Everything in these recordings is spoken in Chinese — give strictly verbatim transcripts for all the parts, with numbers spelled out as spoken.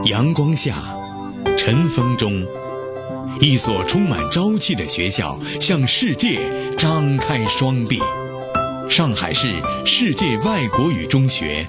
阳光下，晨风中，一所充满朝气的学校向世界张开双臂。上海市世界外国语中学。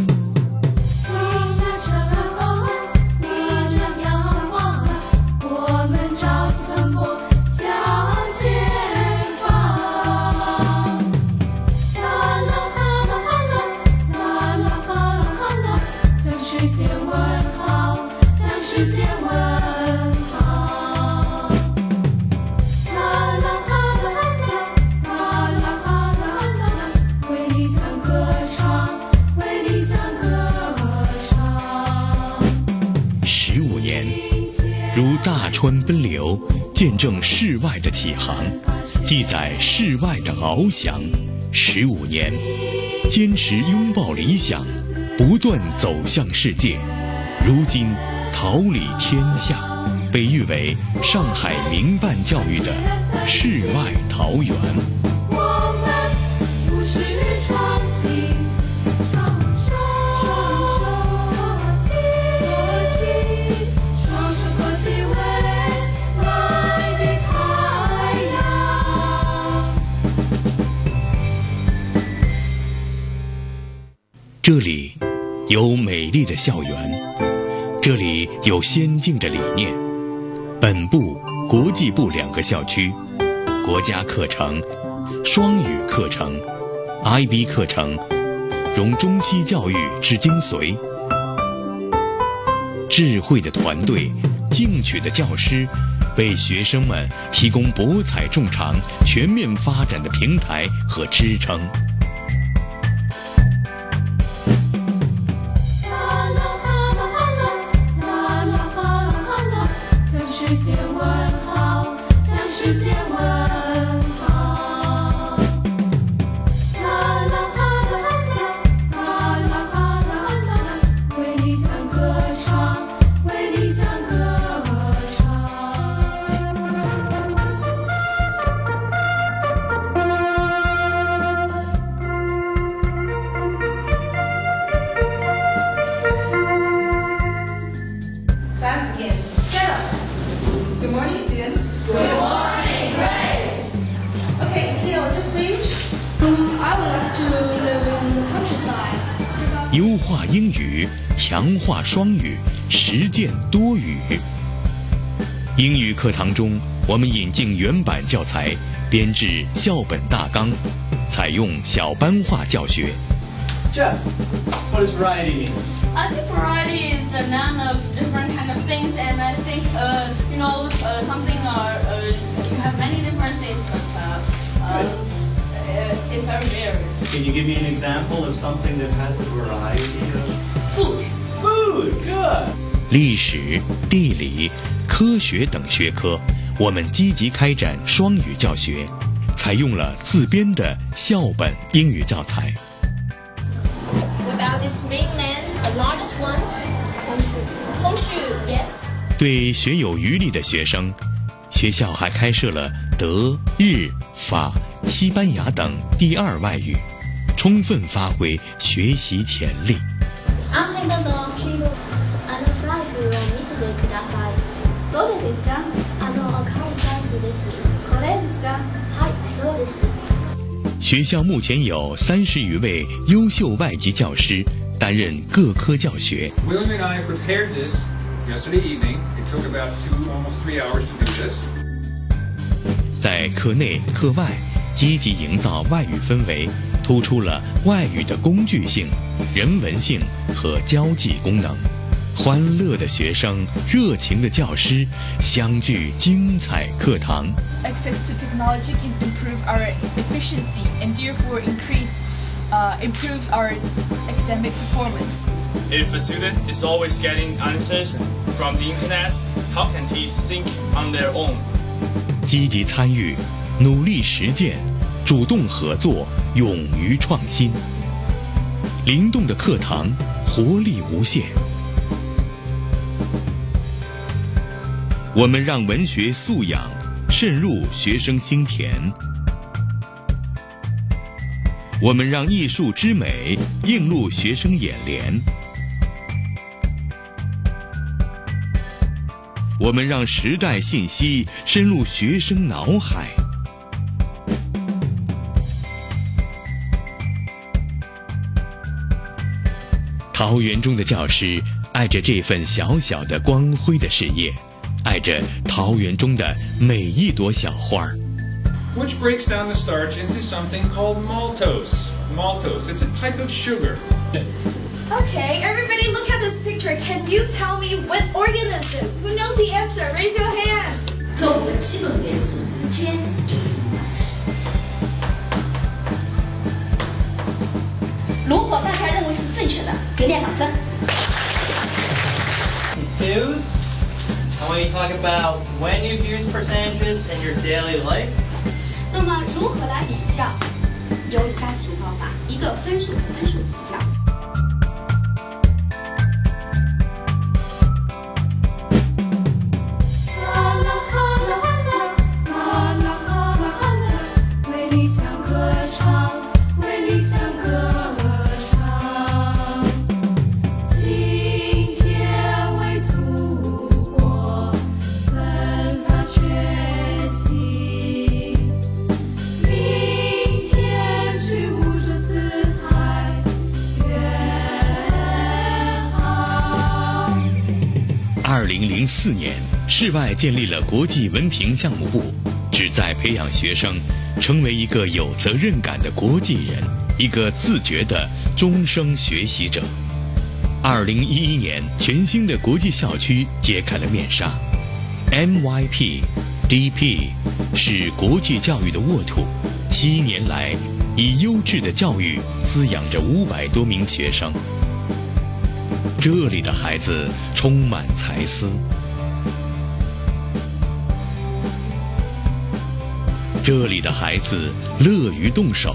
如大川奔流，见证世外的起航，记载世外的翱翔。十五年，坚持拥抱理想，不断走向世界。如今桃李天下，被誉为上海民办教育的世外桃源。这里有美丽的校园，这里有先进的理念。本部、国际部两个校区，国家课程、双语课程、I B 课程，融中西教育之精髓。智慧的团队，进取的教师，为学生们提供博采众长、全面发展的平台和支撑。优化英语，强化双语，实践多语。英语课堂中，我们引进原版教材，编制校本大纲，采用小班化教学。 Jeff, what does variety mean? I think variety is a noun of different kind of things, and I think uh, you know uh, something or uh, you have many differences, but uh, uh, it's very various. Can you give me an example of something that has a variety of Food. food? Good. 历史、地理、科学等学科，我们积极开展双语教学，采用了自编的校本英语教材。 About this mainland, the largest one, Hongshu, yes. 对学有余力的学生，学校还开设了德、日、法、西班牙等第二外语，充分发挥学习潜力。学校目前有三十余位优秀外籍教师担任各科教学。 William and I prepared this yesterday evening. It took about two, almost three hours to do this. 在课内课外积极营造外语氛围，突出了外语的工具性、人文性和交际功能。欢乐的学生，热情的教师，相聚精彩课堂。 Access to technology can improve our efficiency and therefore increase, uh, improve our academic performance. If a student is always getting answers from the internet, how can he think on their own? 积极参与，努力实践，主动合作，勇于创新。灵动的课堂，活力无限。我们让文学素养渗入学生心田，我们让艺术之美映入学生眼帘。 我们让时代信息深入学生脑海。桃园中的教师爱着这份小小的光辉的事业，爱着桃园中的每一朵小花儿。 Which breaks down the starch into something called maltose. Maltose, it's a type of sugar. Okay, everybody look at this picture. Can you tell me what organ is this? Who knows the answer? Raise your hand. 这五个基本元素之间有什么关系？如果大家认为是正确的，给点掌声。 Twos. I want you to talk about when you've used percentages in your daily life. 那么如何来比较？有以下几种方法：一个分数分数比较。 二零零四年，市外建立了国际文凭项目部，旨在培养学生成为一个有责任感的国际人，一个自觉的终生学习者。二零一一年，全新的国际校区揭开了面纱 ，M Y P、D P 是国际教育的沃土，七年来以优质的教育滋养着五百多名学生。 这里的孩子充满才思，这里的孩子乐于动手，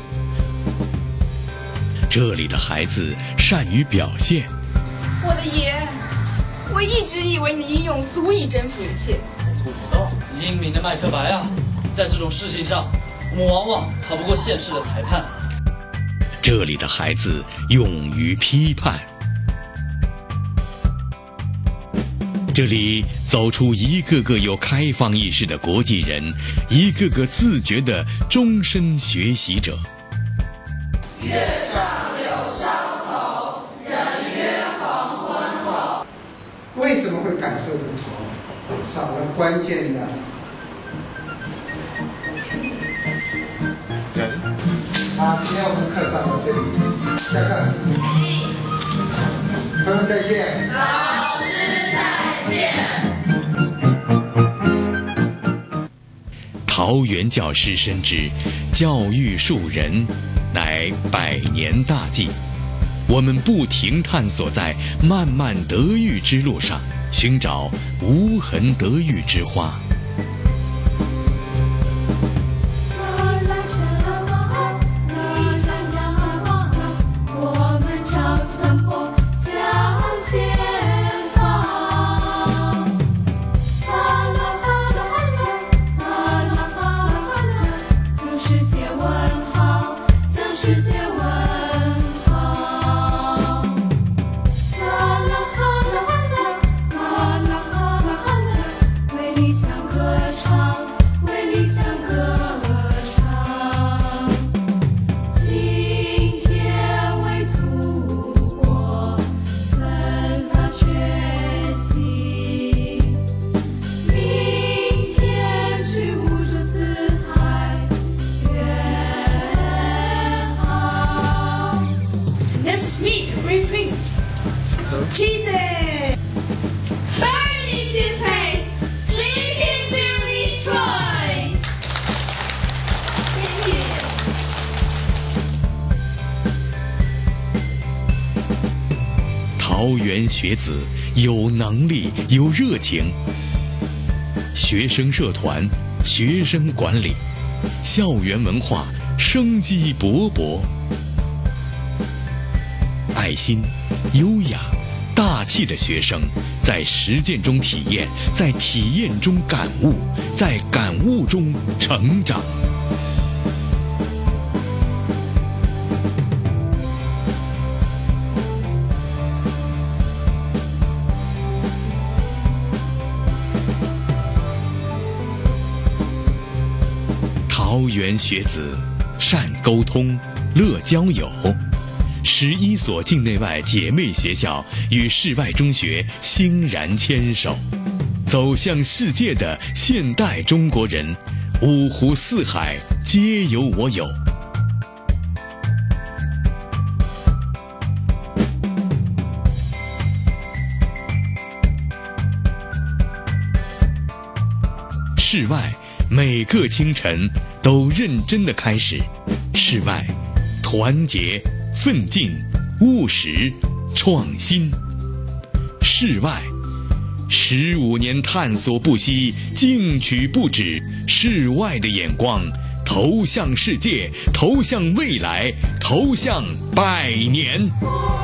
这里的孩子善于表现。 我的爷，我一直以为你英勇足以征服一切。 做不到，英明的麦克白啊，在这种事情上，我们往往逃不过现实的裁判。 这里的孩子勇于批判。 这里走出一个个有开放意识的国际人，一个个自觉的终身学习者。 月上柳梢头，人约黄昏后。 为什么会感受不同？少了关键的。好，今天我们课上到这里，下课。朋友再见。 老师再见。 桃园教师深知，教育树人，乃百年大计。我们不停探索在漫漫德育之路上，寻找无痕德育之花。 桃园学子有能力、有热情，学生社团、学生管理、校园文化生机勃勃，爱心、优雅、大气的学生在实践中体验，在体验中感悟，在感悟中成长。 高原学子，善沟通，乐交友。十一所境内外姐妹学校与世外中学欣然牵手，走向世界的现代中国人，五湖四海皆有我有。室外每个清晨都认真的开始，室外团结、奋进、务实、创新。室外十五年探索不息，进取不止，室外的眼光投向世界，投向未来，投向百年。